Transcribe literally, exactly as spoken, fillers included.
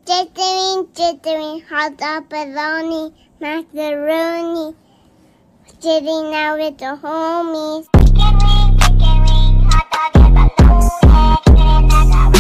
Chittering, chittering, hot dog, bologna, macaroni. Sitting out with the homies. Chicken wing, chicken wing, hot dog and bologna, macaroni.